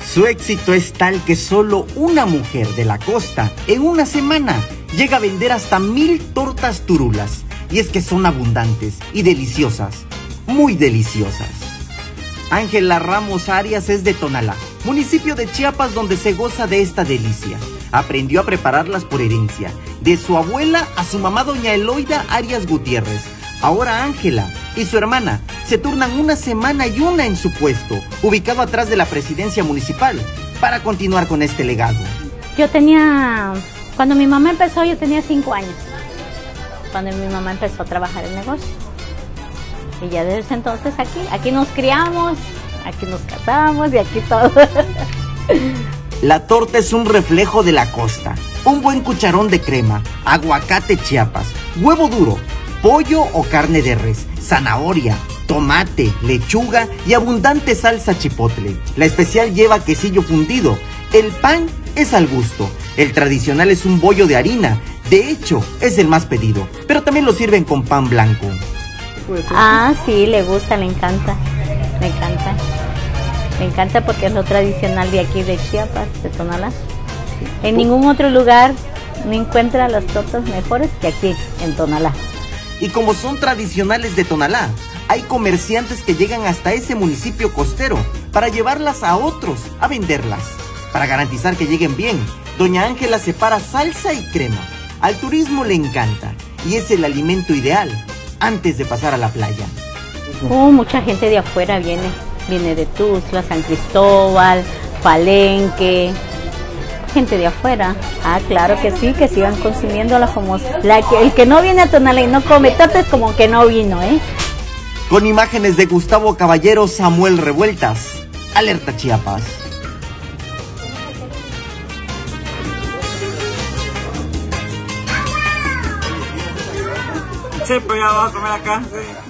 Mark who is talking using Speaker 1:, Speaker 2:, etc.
Speaker 1: Su éxito es tal que solo una mujer de la costa en una semana llega a vender hasta 1000 tortas turulas. Y es que son abundantes y deliciosas, muy deliciosas. Ángela Ramos Arias es de Tonalá, municipio de Chiapas, donde se goza de esta delicia. Aprendió a prepararlas por herencia, de su abuela a su mamá doña Eloida Arias Gutiérrez. Ahora Ángela y su hermana se turnan una semana y una en su puesto, ubicado atrás de la presidencia municipal, para continuar con este legado.
Speaker 2: Cuando mi mamá empezó, yo tenía 5 años, cuando mi mamá empezó a trabajar el negocio. Y ya desde entonces aquí nos criamos, aquí nos casamos y aquí todo.
Speaker 1: La torta es un reflejo de la costa. Un buen cucharón de crema, aguacate Chiapas, huevo duro, pollo o carne de res, zanahoria, tomate, lechuga y abundante salsa chipotle. La especial lleva quesillo fundido. El pan es al gusto. El tradicional es un bollo de harina. De hecho, es el más pedido, pero también lo sirven con pan blanco.
Speaker 2: Ah, sí, le gusta, le encanta. Me encanta. Me encanta porque es lo tradicional de aquí de Chiapas, de Tonalá. En ningún otro lugar no encuentra las tortas mejores que aquí en Tonalá.
Speaker 1: Y como son tradicionales de Tonalá, hay comerciantes que llegan hasta ese municipio costero para llevarlas a otros a venderlas. Para garantizar que lleguen bien, doña Ángela separa salsa y crema. Al turismo le encanta y es el alimento ideal antes de pasar a la playa.
Speaker 2: Mucha gente de afuera viene de Tuxtla, San Cristóbal, Palenque, gente de afuera. Ah, claro que sí, que sigan consumiéndola como el que no viene a Tonalá y no come torta es como que no vino, ¿eh?
Speaker 1: Con imágenes de Gustavo Caballero, Samuel Revueltas, Alerta Chiapas.
Speaker 3: Sí, pues ya vamos a comer acá, sí.